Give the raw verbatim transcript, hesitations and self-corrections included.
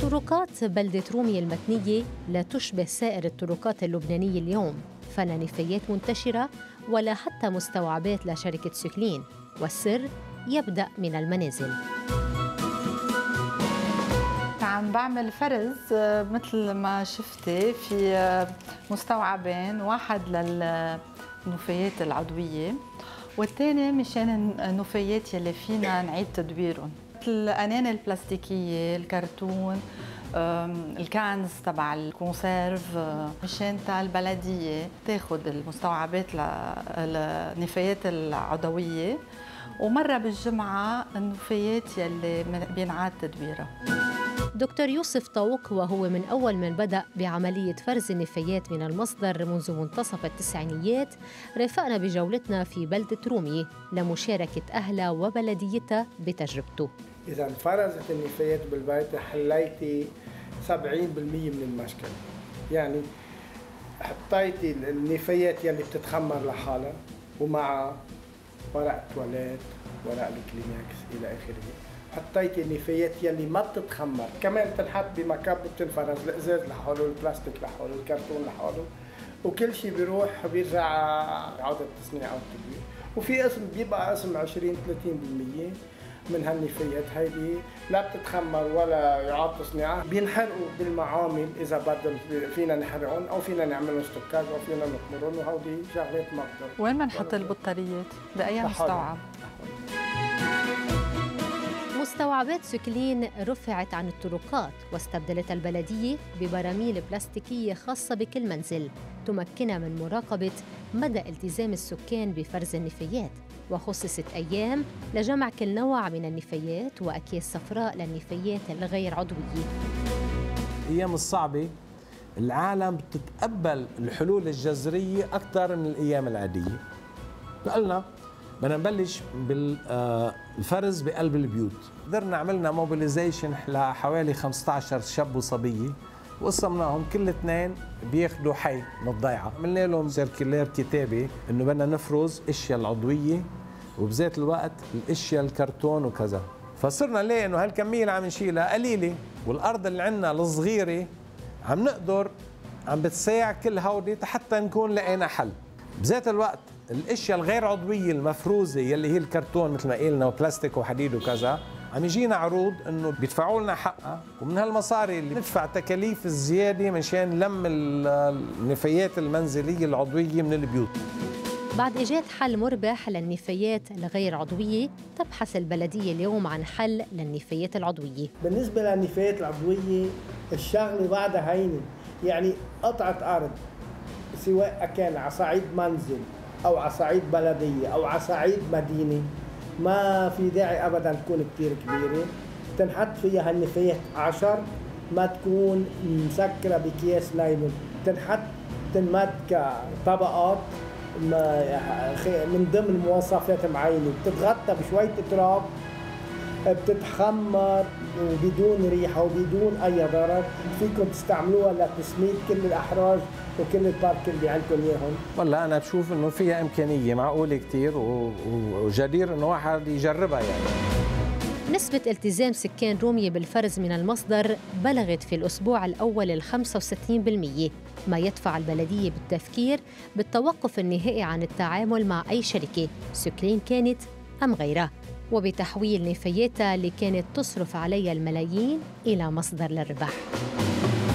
طرقات بلدة رومية المتنية لا تشبه سائر الطرقات اللبنانية اليوم، فلا نفايات منتشرة ولا حتى مستوعبات لشركة سوكلين، والسر يبدأ من المنازل. عم بعمل فرز مثل ما شفتي في مستوعبين، واحد للنفايات العضوية والثاني مشان النفايات يلي فينا نعيد تدويرهم، مثل الأناني البلاستيكية، الكرتون، الكانز تبع الكونسيرف، مشان تا البلدية تاخد المستوعبات للنفايات العضوية، ومرة بالجمعة النفايات يلي بينعاد تدويرها. دكتور يوسف طوق وهو من أول من بدأ بعملية فرز النفايات من المصدر منذ منتصف التسعينيات رافقنا بجولتنا في بلدة رومية لمشاركة أهلها وبلديتها بتجربته. إذا فرزت النفايات بالبيت حليتي سبعين بالمئة من المشكلة، يعني حطيتي النفايات يلي بتتخمر لحالها ومع ورق تواليت، ورق الكلينكس إلى آخره، حطيتي النفايات يلي ما بتتخمر كمان بتنحط بمكب بتنفرز، الازاز لحاله، البلاستيك لحاله، الكرتون لحاله، وكل شيء بيروح بيرجع عودة التصنيع او التدوير. وفي اسم بيبقى اسم عشرين ثلاثين بالمئة من هالنفايات هيدي لا بتتخمر ولا يعاد تصنيعها، بينحرقوا بالمعامل اذا بدهم فينا نحرقهم او فينا نعملهم ستوكاج او فينا نخمرهم، وهودي شغلات ما بقدر. وين بنحط البطاريات؟ باي مستوعب؟ مستوعبات سوكلين رفعت عن الطرقات واستبدلت البلدية ببراميل بلاستيكية خاصة بكل منزل تمكنها من مراقبة مدى التزام السكان بفرز النفايات، وخصصت أيام لجمع كل نوع من النفايات وأكياس صفراء للنفايات الغير عضوية. الأيام الصعبة العالم بتتقبل الحلول الجذرية أكثر من الأيام العادية، فقلنا بدنا نبلش بالفرز بقلب البيوت. قدرنا عملنا موبيليزيشن لحوالي خمسة عشر شاب وصبيه، وقسمناهم كل اثنين بياخذوا حي من الضيعه، عملنا لهم سيركيلير كتابه انه بدنا نفرز اشياء العضويه وبذات الوقت الاشياء الكرتون وكذا، فصرنا نلاقي انه هالكميه اللي عم نشيلها قليله، والارض اللي عندنا الصغيره عم نقدر عم بتساع كل هودي حتى نكون لقينا حل. بذات الوقت الاشياء الغير عضويه المفروزه يلي هي الكرتون مثل ما قلنا وبلاستيك وحديد وكذا، عم يجينا عروض انه بيدفعوا لنا حقها، ومن هالمصاري اللي ندفع تكاليف الزياده مشان لم النفايات المنزليه العضويه من البيوت. بعد إيجاد حل مربح للنفايات الغير عضوية، تبحث البلدية اليوم عن حل للنفايات العضوية. بالنسبة للنفايات العضوية الشغلة بعدها هينة، يعني قطعة أرض سواء كان على صعيد منزل أو على صعيد بلدية أو على صعيد مدينة، ما في داعي أبداً تكون كتير كبيرة، تنحط فيها هالنفايات عشر، ما تكون مسكرة بأكياس نايلون، تنحط تنمد كطبقات من ضمن مواصفات معينة، بتتغطى بشوية تراب، بتتخمر وبدون ريحة وبدون أي ضرر، فيكم تستعملوها لتسميد كل الأحراج وكل البارك اللي عندكم إياهم. والله أنا بشوف إنه فيها إمكانية معقولة كتير وجدير إنه واحد يجربها يعني. نسبة التزام سكان رومية بالفرز من المصدر بلغت في الأسبوع الأول ال خمسة وستين بالمئة، ما يدفع البلدية بالتفكير بالتوقف النهائي عن التعامل مع أي شركة، سوكلين كانت أم غيرها، وبتحويل نفاياتها اللي كانت تصرف عليها الملايين إلى مصدر للربح.